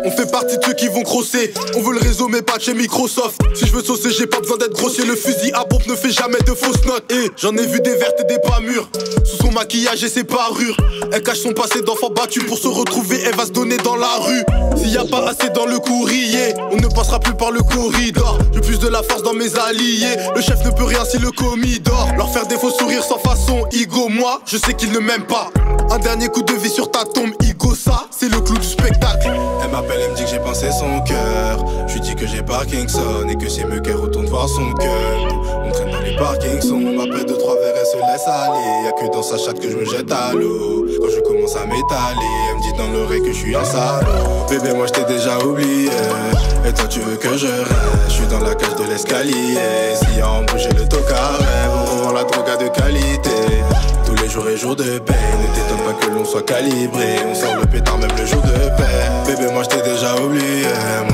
On fait partie de ceux qui vont grosser. On veut le réseau mais pas de chez Microsoft. Si je veux saucer j'ai pas besoin d'être grossier. Le fusil à pompe ne fait jamais de fausses notes. Et j'en ai vu des vertes et des pas mûres. Sous son maquillage et ses parures, elle cache son passé d'enfant battu. Pour se retrouver elle va se donner dans la rue. S'il y a pas assez dans le courrier, on ne passera plus par le corridor. J'ai plus de la force dans mes alliés. Le chef ne peut rien si le commis dort. Leur faire des faux sourires sans façon. Igo moi, je sais qu'ils ne m'aiment pas. Un dernier coup de vie sur ta tombe. Igo ça, c'est le clou du spectacle. Elle m'appelle, elle me dit que j'ai pincé son cœur. Je lui dis que j'ai Parkinson et que c'est mieux qu'elle retourne voir son cœur. On traîne dans les parkings, on m'appelle 2-3 verres, elle se laisse aller. Y'a que dans sa chatte que je me jette à l'eau. Quand je commence à m'étaler, elle me dit dans l'oreille que je suis un salaud. Bébé, moi je t'ai déjà oublié. Et toi tu veux que je reste. Je suis dans la cage de l'escalier. S'il y a embouché le tocard, on revend la drogue de qualité. Tous les jours et jours de paix. Ne t'étonne pas que l'on soit calibré. On sort le pétard même le jour de paix. Bébé, moi je t'ai déjà oublié,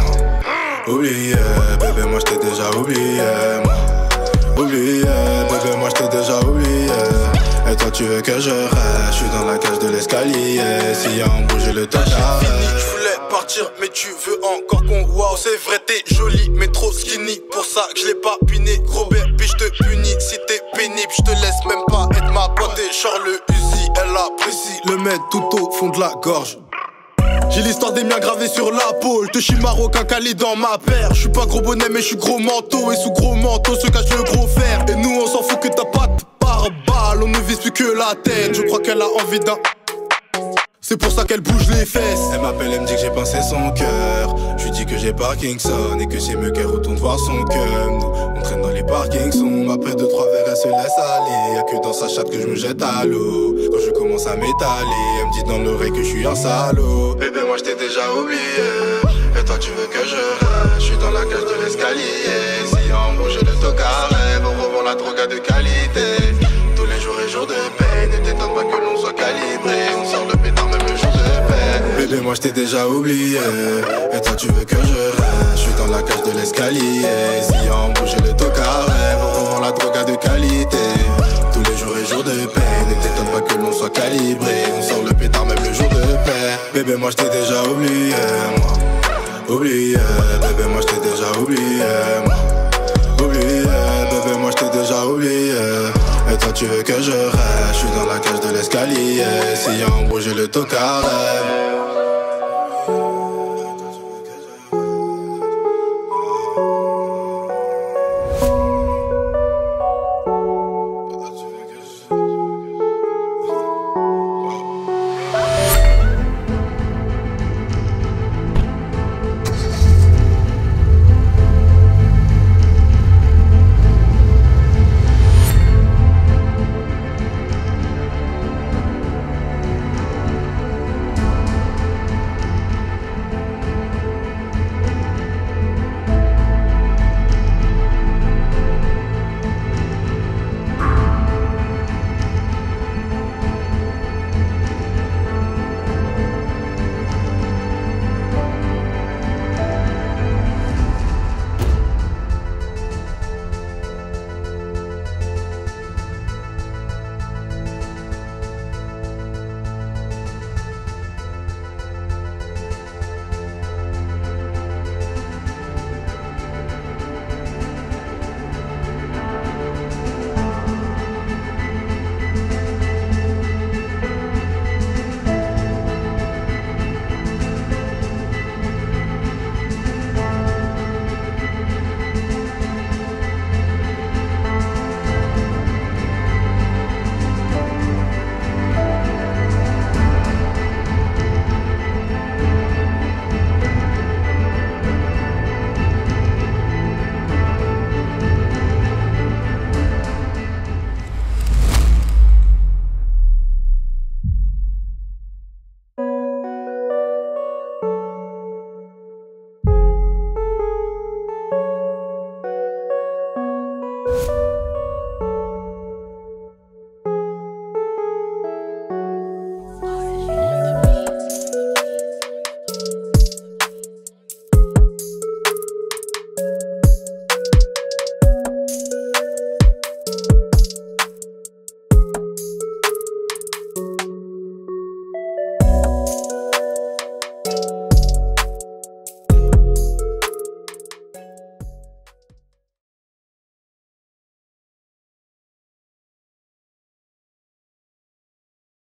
moi. Oublié, bébé, moi je t'ai déjà oublié, moi. Oublié, bébé, moi je t'ai déjà oublié. Et toi tu veux que je reste. Je suis dans la cage de l'escalier. S'il y a embouché le tocard. Je voulais partir mais tu veux encore qu'on wow. C'est vrai t'es jolie mais trop skinny. Pour ça que je l'ai pas piné. Gros baby je te punis. Si t'es pénible je te laisse même pas être ma pote. Et Charles Uzi elle apprécie. Le mettre tout au fond de la gorge. J'ai l'histoire des miens gravée sur la peau. Le touchy marocain calé dans ma paire. Je suis pas gros bonnet mais je suis gros manteau. Et sous gros manteau se cache le gros fer. Et nous on s'en fout que t'as pas de pare-balles. On ne vise plus que la tête. Je crois qu'elle a envie d'un. C'est pour ça qu'elle bouge les fesses. Elle m'appelle, elle me dit que j'ai pincé son cœur. Je lui dis que j'ai Parkinson et que c'est mieux qu'elle retourne voir son cœur. Nous, on traîne dans les parkings, on m'appelle 2-3 verres, elle se laisse aller. Y'a que dans sa chatte que je me jette à l'eau. Quand je commence à m'étaler, elle me dit dans l'oreille que je suis un salaud. Bébé, moi je t'ai déjà oublié. Et toi tu veux que je reste. Je suis dans la cage de l'escalier. Si on bouge le tocard, on revend la drogue de qualité. Tous les jours et jours de paix. Ne t'étonne pas que l'on soit calibré. On sort le pétard même le jour de paix. Bébé, moi je t'ai déjà oublié. Et toi tu veux que je reste. Je suis dans la cage de l'escalier. Si on bouge le tocard, on revend la drogue de qualité. Tous les jours et jours de paix. Ne t'étonne pas que l'on soit calibré. On sort le pétard même le jour de paix. Bébé, moi je t'ai déjà oublié, moi. Oublié, bébé, moi je t'ai déjà oublié, moi. Oublié, bébé, moi je t'ai déjà oublié. Et toi tu veux que je reste. Je suis dans la cage de l'escalier. Si on bouge le tocard.